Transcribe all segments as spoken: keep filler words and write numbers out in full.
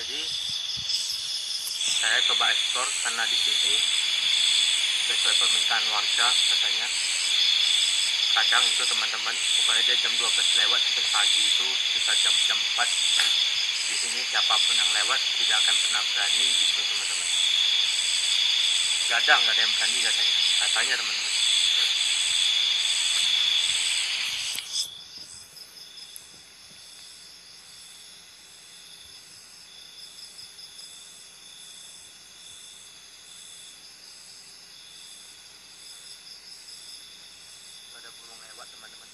Jadi saya coba ekspor karena di sini sesuai permintaan warga katanya kadang itu teman-teman, pokoknya dia jam dua belas lewat sampai pagi itu sekitar jam jam empat di sini siapapun yang lewat tidak akan pernah berani gitu teman-teman. Gak ada, nggak ada yang berani katanya, katanya teman-teman. Ada burung lewat teman-teman.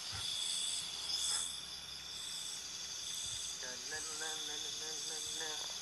Na, na, na, na, na, na, na.